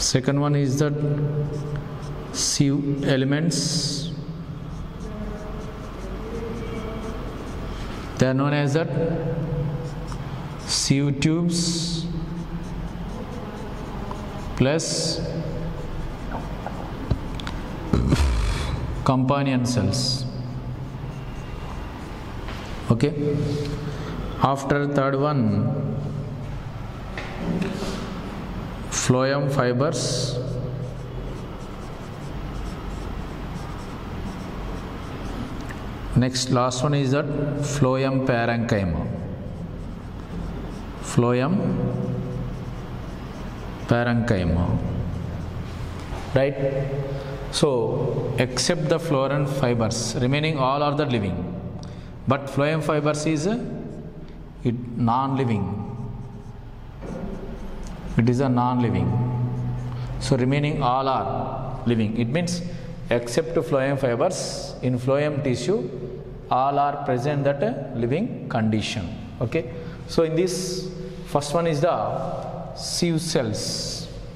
Second one is the sieve elements. They are known as the sieve tubes plus companion cells. Okay. After third one, phloem fibers. Next, last one is that phloem parenchyma. Phloem parenchyma. Right? So, except the phloem fibers, remaining all are the living. But phloem fibers is non-living. It is a non-living. So, remaining all are living. It means except phloem fibers, in phloem tissue, all are present that living condition. Okay. So, in this first one is the sieve cells.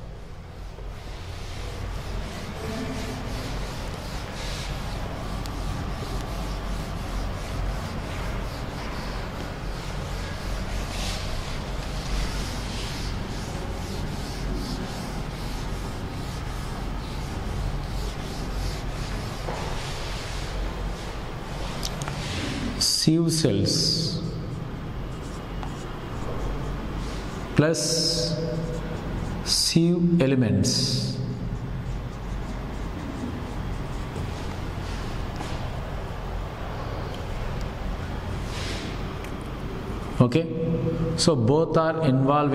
Sieve cells plus sieve elements. Okay, so both are involved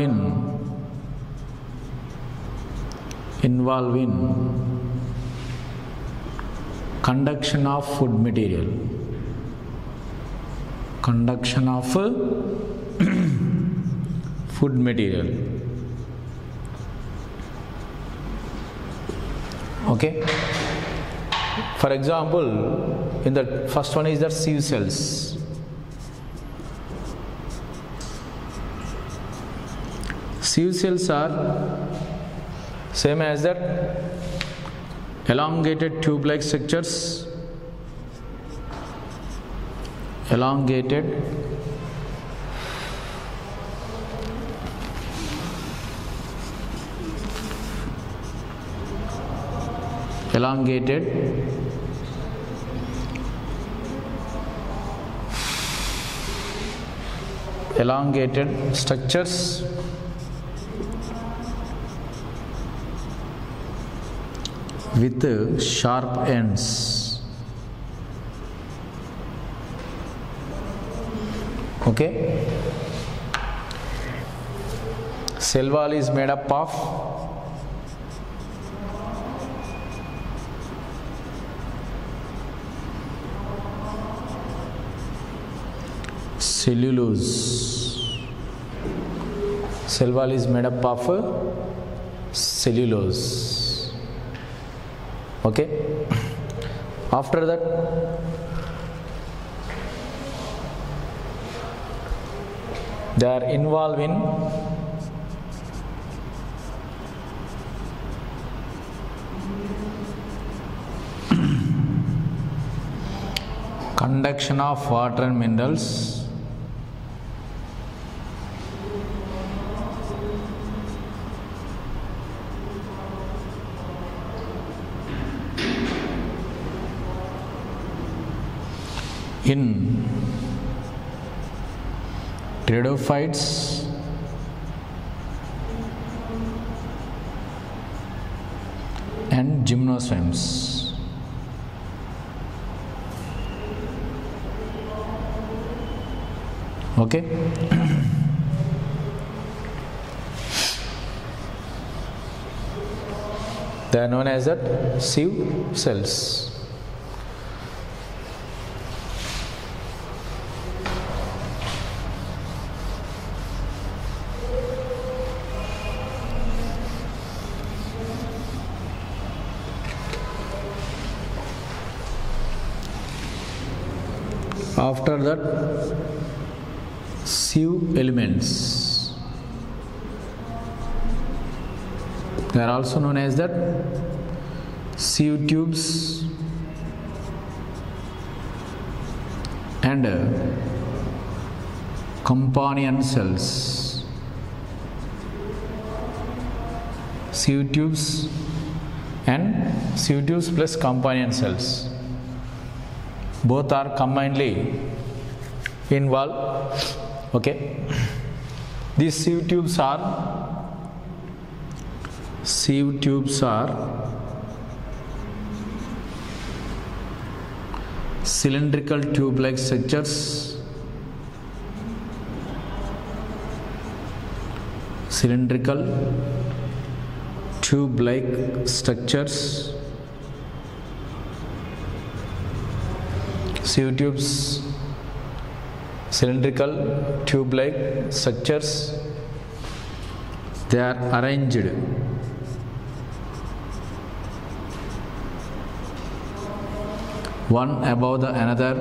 in conduction of food material. Conduction of food material. Okay. For example, in the first one is the sieve cells. Sieve cells are same as that elongated tube-like structures. Elongated structures with sharp ends. Okay. Cell wall is made up of cellulose. Cell wall is made up of cellulose. Okay. After that, they are involved in conduction of water and minerals, in pteridophytes and gymnosperms. Okay. They are known as the sieve cells. After that, sieve elements. They are also known as that sieve tubes and companion cells. Sieve tubes and sieve tubes plus companion cells. Both are combinedly involved. Okay. These sieve tubes are cylindrical tube-like structures. Cylindrical tube-like structures. Sieve tubes, cylindrical tube-like structures. They are arranged one above the another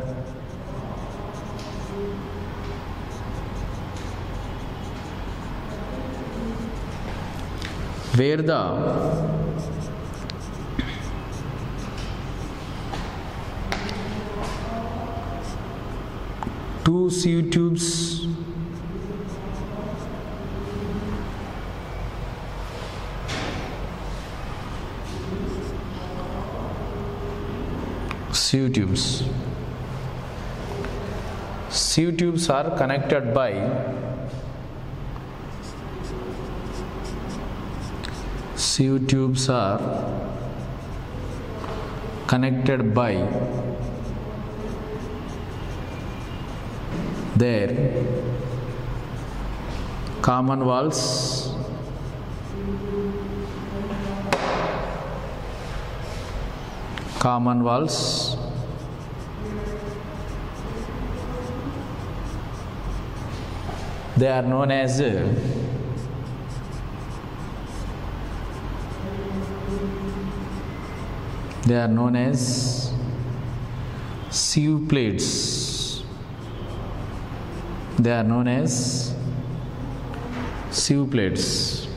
where the two sieve tubes sieve tubes are connected by their common walls they are known as sieve plates. They are known as sieve plates.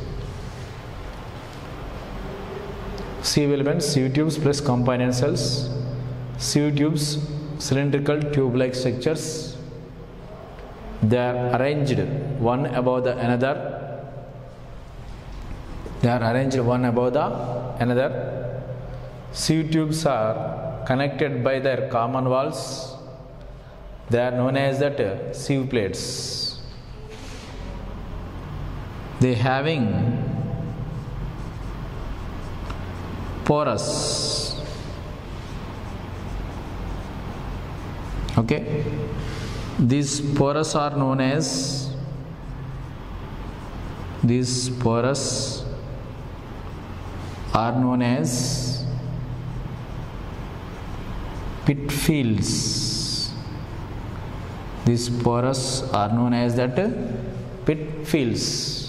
Sieve elements, sieve tubes plus companion cells. Sieve tubes, cylindrical tube-like structures. They are arranged one above the another. Sieve tubes are connected by their common walls. They are known as that sieve plates. They having porous. Okay. These porous are known as pit fields. These porous are known as that pit fields.